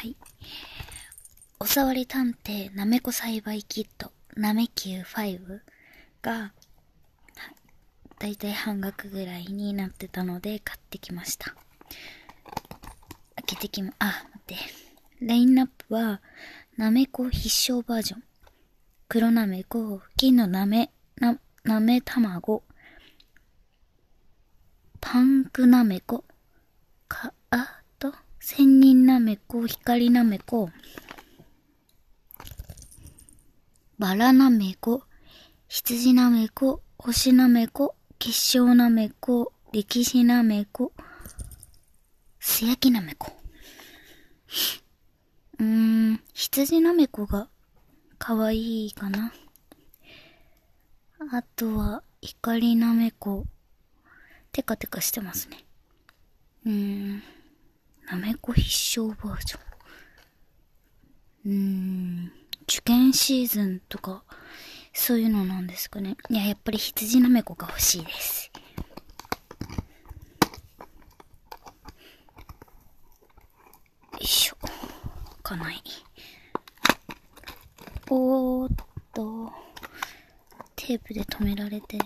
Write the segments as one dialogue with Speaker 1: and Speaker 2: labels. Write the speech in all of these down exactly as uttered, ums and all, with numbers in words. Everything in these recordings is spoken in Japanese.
Speaker 1: はい。おさわり探偵なめこ栽培キットなめきゅうごがだいたい半額ぐらいになってたので買ってきました。開けてきま、あ、待って。ラインナップはなめこ必勝バージョン、黒なめこ、金のなめ、な、なめ卵、パンクなめこ、か、あと、千人なめこ、光なめこ、バラなめこ、羊なめこ、星なめこ、結晶なめこ、歴史なめこ、素焼きなめこ。うーん、羊なめこがかわいいかな。あとは、光なめこ。テカテカしてますね。うーん、なめこ必勝バージョン。うーん、受験シーズンとか、そういうのなんですかね。いや、やっぱり羊なめこが欲しいです。よいしょ。開かない。おーっと、テープで留められて。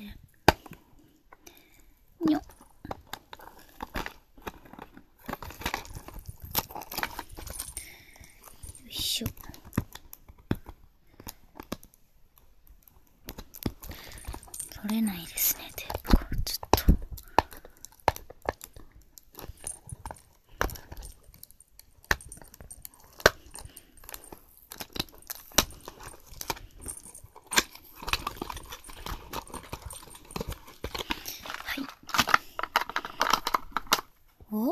Speaker 1: にょっ。よいしょ。取れないですね、テープが。ちょっと。はい。お？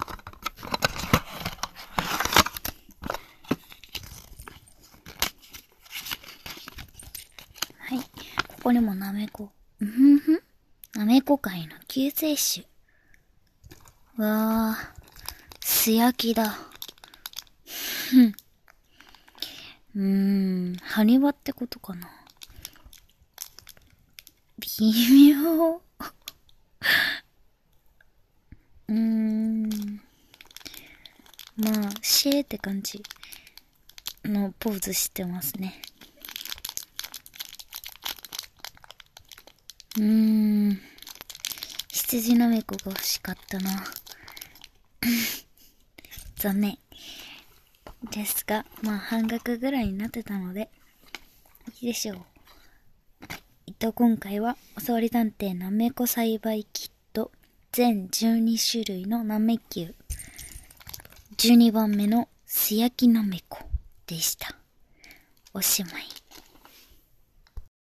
Speaker 1: はい。ここにもなめこ。うんふんふん。なめこ界の救世主。わー。素焼きだ。ふん。うーん。埴輪ってことかな。微妙。うーん。まあ、シェーって感じのポーズしてますね。うーん。羊なめこが欲しかったな。残念。ですが、まあ半額ぐらいになってたので、いいでしょう。えっと、今回は、おさわり探偵なめこ栽培キット、全じゅうに種類のなめきゅう、じゅうにばんめの素焼きなめこでした。おしまい。